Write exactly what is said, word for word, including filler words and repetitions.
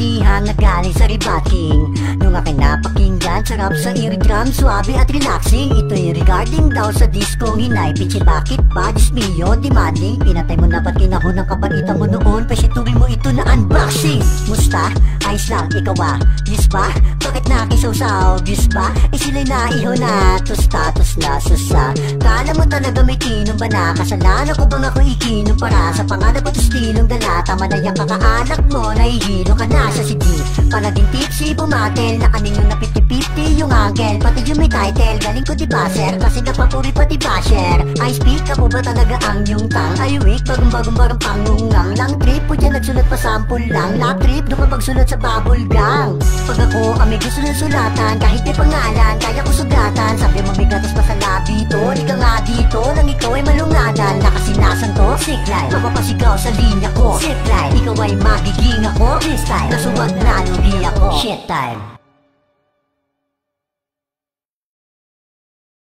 katangihan na galing sa rebatting. Nung aking napakinggan, sarap sa eardrum, suabe at relaxing. Ito'y regarding daw sa discong hinay. Pichi, bakit ba? Dismiyo, demanding. Pinatay mo na ba't kinahunang kabalitan mo noon? Pasituloy mo ito na unboxing. Musta? Ayos lang, ikaw ba? Yes ba? Bakit nakisaw-saw? Yes ba? Eh sila'y naiho na status na susa. Kala mo talaga may tinong ba na? Kasalanan ko bang ako ikinom para sa pangarap at estilong dala? Tama na yung kakaanak mo, nahihilo ka na sa C D. Palaging tipsy, bumatel, nakaning yung na fifty fifty yung angle. Pati yung may title, galing ko diba sir? Kasi napapuri pati basher. I speak, ako ba talaga ang yung tang? I weak, bagong-bagong barang pangungang. Lang trip po dyan, nagsulat pa sample lang. Lap trip, doon ka pagsulat sa bubble gang. Pag ako, kami gusto ng sulatan, kahit may pangalan, kaya ko sugatan. Sabi mo may gatos pa sa labi to, di ka nga dito, nang ikaw ay malungadan. Nakasinasan to, sick line, mapapasigaw sa linya ko. Sick line, ikaw ay magiging ako. This time, nasuwag na lugi ako. Shit time.